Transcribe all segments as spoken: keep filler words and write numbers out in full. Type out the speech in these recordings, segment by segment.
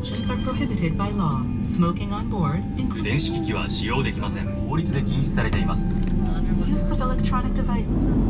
Conventions are prohibited by law. Smoking on board, 電子機器は使用できません。法律で禁止されています。 use of electronic devices.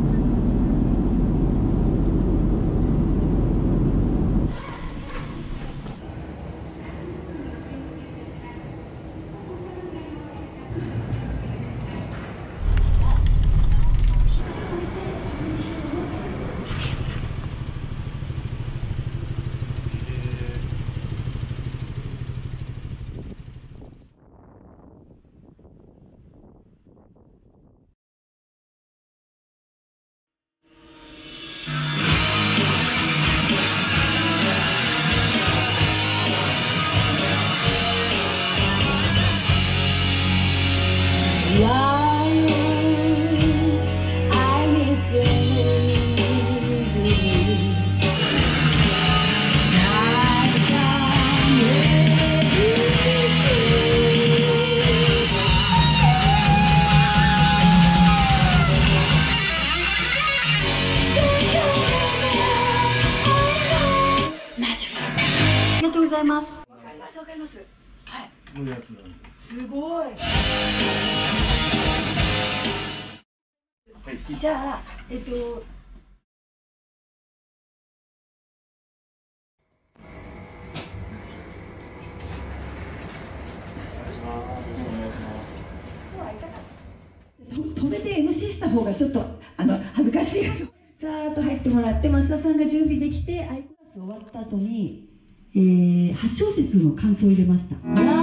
すごい。じゃあ、えっと。止めて エムシー した方がちょっとあの恥ずかしい。さーっと入ってもらって、増田さんが準備できて、アイコラス終わった後に、えー、はち小節の感想を入れました。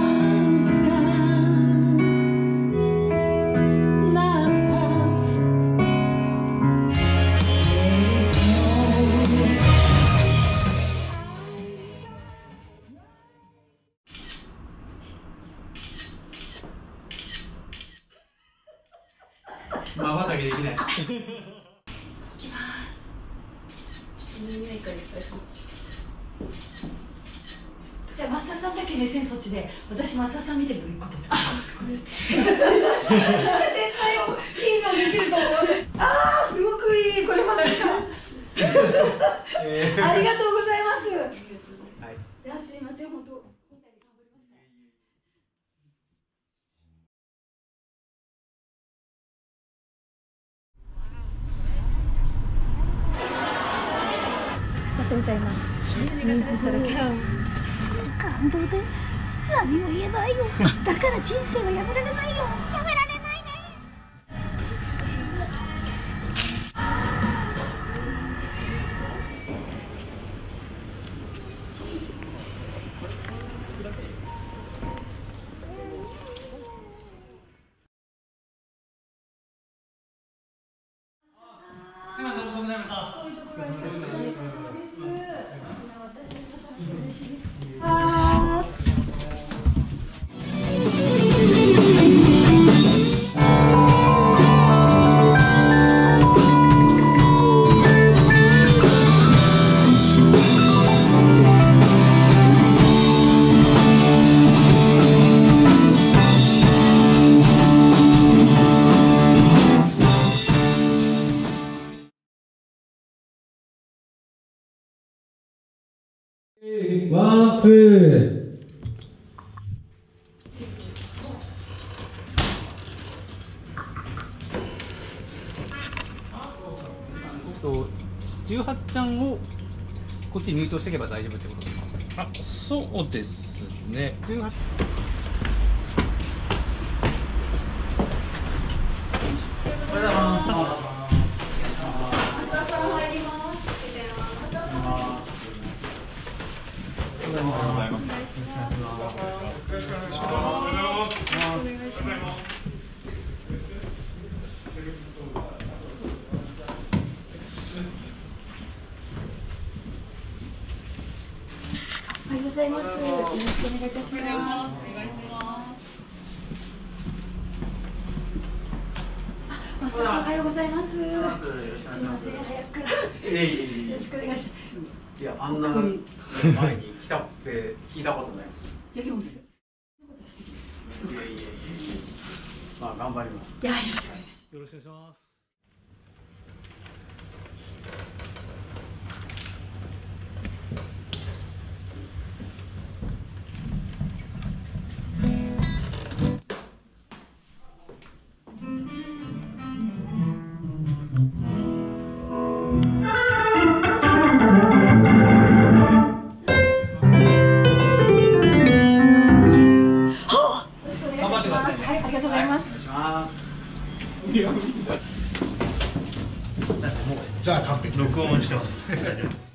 まばたきできない。 置きます。じゃあ増田さんだけ目線そっちで、私増田さん見てるの一個と。あ、これ。絶対いいのできると思う。ああ、すごくいい、これ増田さん。ありがとうございます。はい。いや、すいません、本当。ありがとうございます。感動で何も言えないよ。だから人生はやめられないよ。やめられないね。 すみません、遅くなりました。ワン、ツー。とじゅうはちちゃんをこっちに入刀していけば大丈夫ってことですか？あ、そうですね。じゅうはち。おはようございます。 おはようございます。よろしくお願いいたします。お願いします。増田さん、おはようございます。すみません、早くから。よろしくお願いします。 いや、あんな前に来たって聞いたことない。 いや、でも。 いやいやいや。まあ、頑張ります。 いや、よろしくお願いします。 よろしくお願いします。 なんかもうじゃあ完璧です。 録音してます。大丈夫です。